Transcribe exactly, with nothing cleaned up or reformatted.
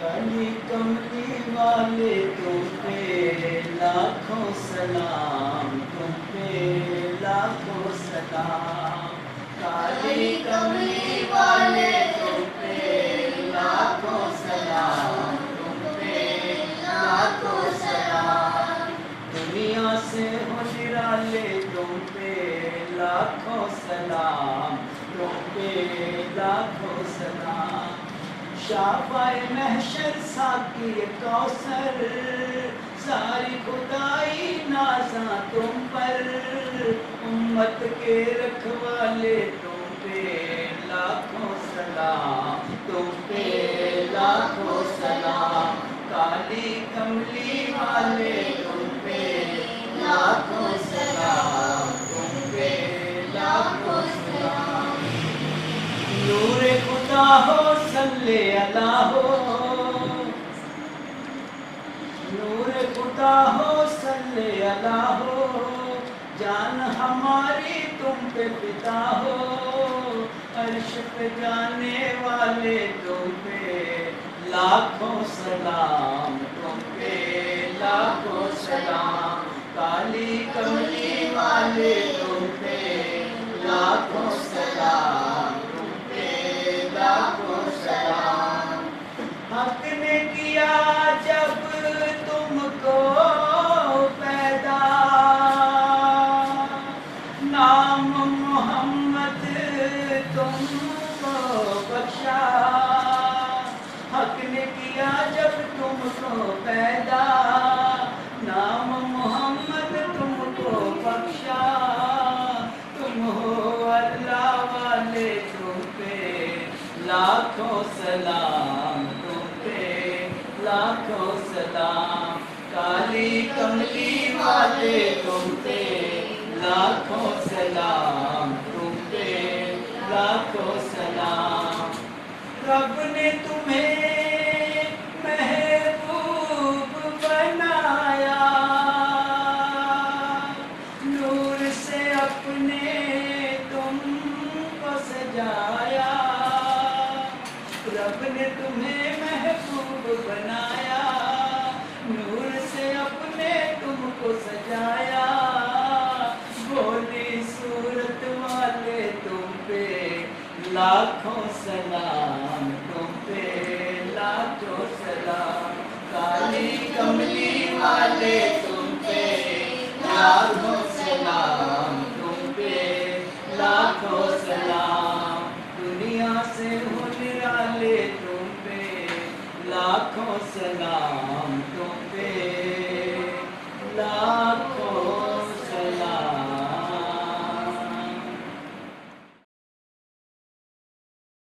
کالی کملی والے تم پہ لاکھوں سلام، تم پہ لاکھوں سلام، کالی کملی والے تم پہ لاکھوں سلام، تم پہ لاکھوں سلام، دنیا سے ہو نرالے تم پہ لاکھوں سلام، تم پہ لاکھوں سلام، شافعِ محشر ساقی کوثر، ساری خدائی نازاں تم پر، امت کے رکھوالے تم پہ لاکھوں سلام، تم پہ لاکھوں سلام، کالی کملی والے تم پہ لاکھوں سلام، تم پہ لاکھوں سلام، نور خدا ہو صلی اللہ ہو، نور خدا ہو صلی اللہ ہو، جان ہماری تم پہ فدا ہو، عرش پہ جانے والے تم پہ لاکھوں سلام، تم پہ لاکھوں سلام، کالی کملی والے تم پہ لاکھوں سلام، تم پہ لاکھوں سلام، حق نے کیا جب تم کو پیدا، نام محمد تم کو بخشا، حق نے کیا جب تم کو پیدا، نام محمد تم کو بخشا، تم ہو اللہ والے تم پہ لاکھوں سلام، تم پہ لاکھوں سلام، کالی کملی والے تم پہ لاکھوں سلام، تم پہ لاکھوں سلام، رب نے تمہیں محبوب بنایا، نور سے اپنے تم کو سجایا، رب نے تمہیں محبوب بنایا، نور سے اپنے تم کو سجایا، بھولی صورت والے تم پہ لاکھوں سلام، تم پہ لاکھوں سلام، کالی کملی والے تم پہ لاکھوں سلام، تم پہ لاکھوں سلام، دنیا سے ہو نرالے تم پہ لاکھوں سلام،